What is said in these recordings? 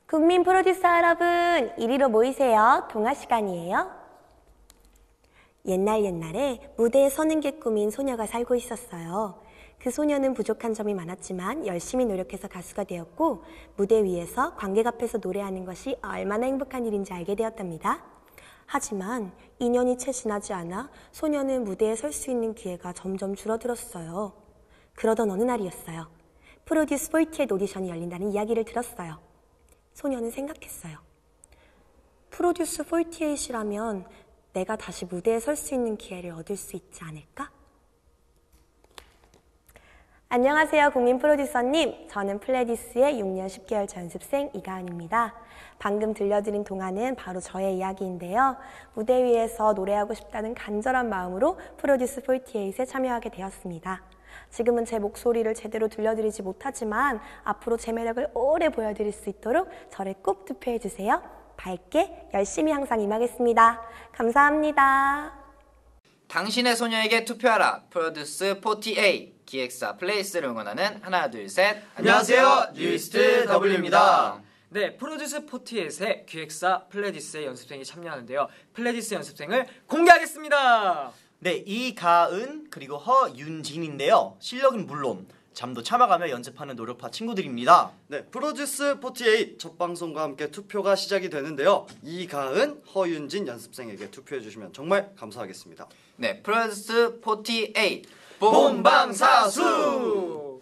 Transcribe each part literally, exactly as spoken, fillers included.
국민 프로듀서 여러분, 이리로 모이세요. 동화 시간이에요. 옛날 옛날에 무대에 서는 게 꿈인 소녀가 살고 있었어요. 그 소녀는 부족한 점이 많았지만 열심히 노력해서 가수가 되었고, 무대 위에서 관객 앞에서 노래하는 것이 얼마나 행복한 일인지 알게 되었답니다. 하지만 이 년이 채 지나지 않아 소녀는 무대에 설 수 있는 기회가 점점 줄어들었어요. 그러던 어느 날이었어요. 프로듀스 사십팔 오디션이 열린다는 이야기를 들었어요. 소녀는 생각했어요. 프로듀스 사십팔이라면 내가 다시 무대에 설 수 있는 기회를 얻을 수 있지 않을까? 안녕하세요, 국민 프로듀서님. 저는 플레디스의 육 년 십 개월 연습생 이가은입니다. 방금 들려드린 동화는 바로 저의 이야기인데요. 무대 위에서 노래하고 싶다는 간절한 마음으로 프로듀스 사십팔에 참여하게 되었습니다. 지금은 제 목소리를 제대로 들려드리지 못하지만 앞으로 제 매력을 오래 보여드릴 수 있도록 저를 꼭 투표해주세요. 밝게 열심히 항상 임하겠습니다. 감사합니다. 당신의 소녀에게 투표하라. 프로듀스 사십팔 기획사 플레이스를 응원하는 하나 둘 셋. 안녕하세요, 뉴이스트 W입니다. 네, 프로듀스 사십팔의 기획사 플레디스의 연습생이 참여하는데요. 플레디스 연습생을 공개하겠습니다. 네, 이가은 그리고 허윤진인데요. 실력은 물론 잠도 참아가며 연습하는 노력파 친구들입니다. 네, 프로듀스 사십팔 첫 방송과 함께 투표가 시작이 되는데요. 이가은, 허윤진 연습생에게 투표해 주시면 정말 감사하겠습니다. 네, 프로듀스 사십팔 본방사수!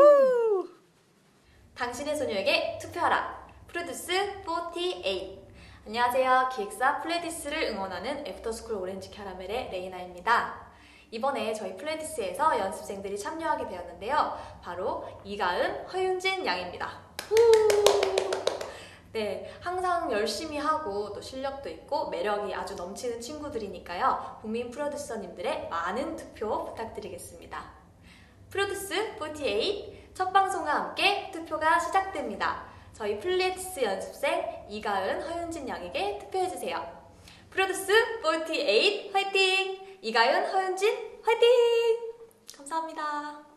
당신의 소녀에게 투표하라. 프로듀스 사십팔. 안녕하세요. 기획사 플레디스를 응원하는 애프터스쿨 오렌지 캐러멜의 레이나입니다. 이번에 저희 플레디스에서 연습생들이 참여하게 되었는데요. 바로 이가은, 허윤진 양입니다. 네, 항상 열심히 하고 또 실력도 있고 매력이 아주 넘치는 친구들이니까요. 국민 프로듀서님들의 많은 투표 부탁드리겠습니다. 프로듀스 사십팔 첫 방송과 함께 투표가 시작됩니다. 저희 플레디스 연습생 이가은, 허윤진 양에게 투표해주세요. 프로듀스 사십팔 화이팅! 이가은, 허윤진 화이팅! 감사합니다.